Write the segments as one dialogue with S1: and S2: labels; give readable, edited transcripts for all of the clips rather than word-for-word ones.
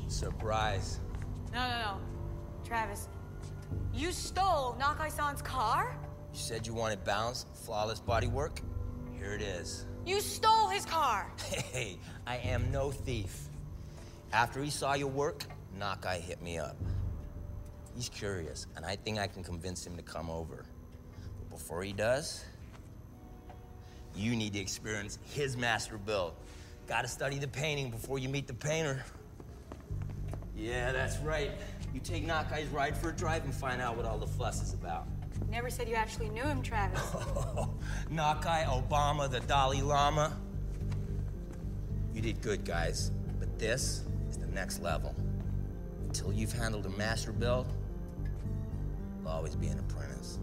S1: Surprise.
S2: No. Travis, you stole Nakai-san's car?
S1: You said you wanted balance, flawless body work? Here it is.
S2: You stole his car!
S1: Hey, I am no thief. After he saw your work, Nakai hit me up. He's curious, and I think I can convince him to come over. But before he does, you need to experience his master build. Gotta study the painting before you meet the painter. Yeah, that's right. You take Nakai's ride for a drive and find out what all the fuss is about.
S2: Never said you actually knew him, Travis.
S1: Nakai, Obama, the Dalai Lama. You did good, guys. But this is the next level. Until you've handled a master build, you'll always be an apprentice.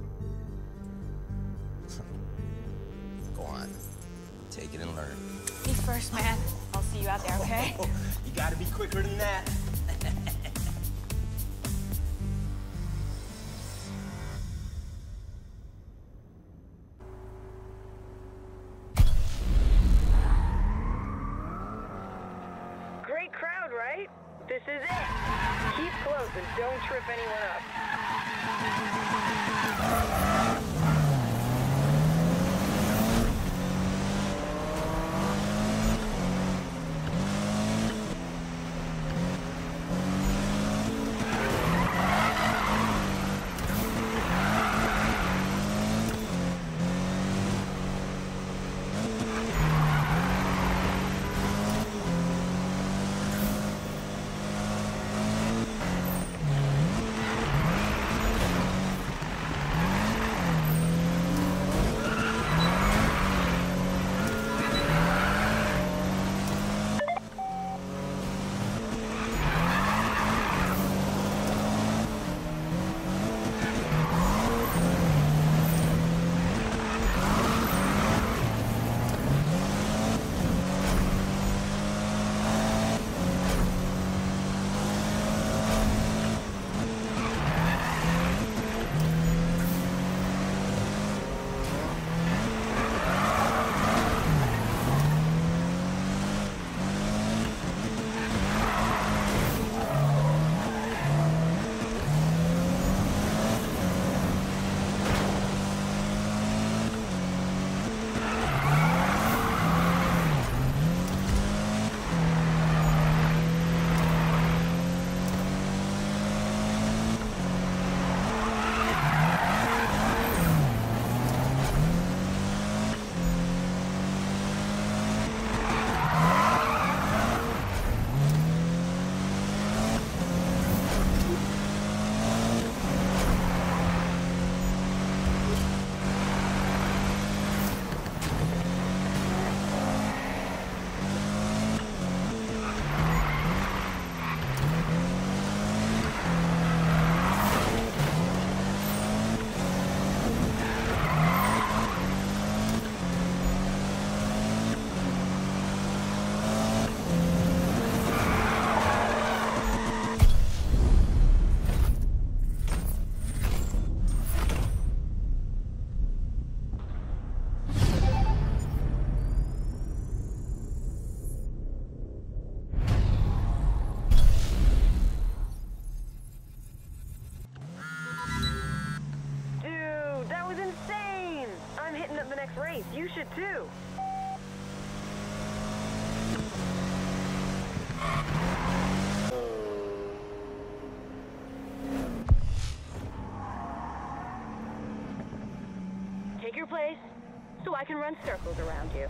S1: Go on. Take it and learn.
S2: Me first, man. I'll see you out there, okay?
S1: You gotta be quicker than that.
S3: Great crowd, right? This is it. Keep close and don't trip anyone up. Race, you should too. Take your place so I can run circles around you.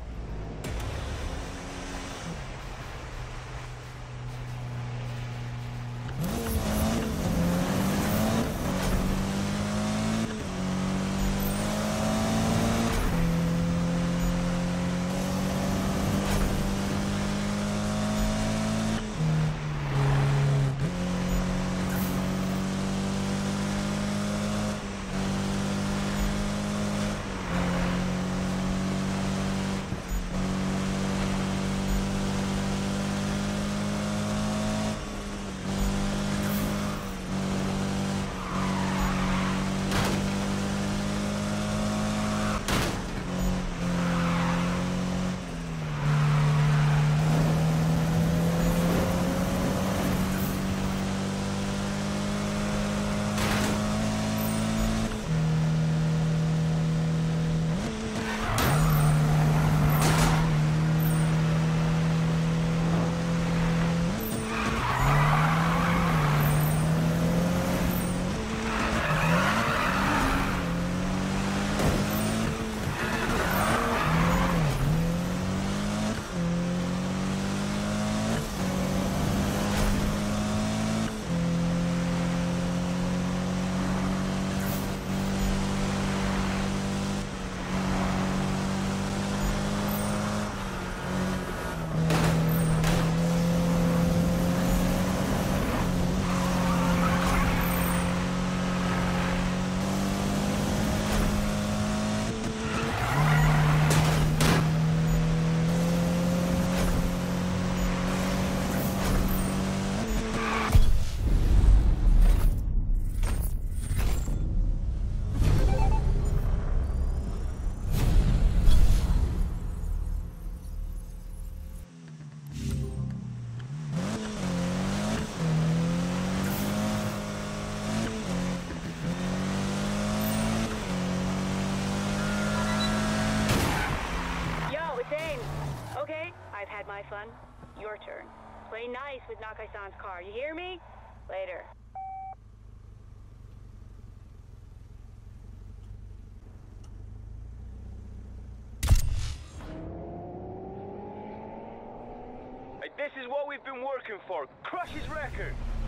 S3: had my fun. Your turn. Play nice with Nakai-san's car, you hear me? Later.
S4: Hey, this is what we've been working for. Crush his record.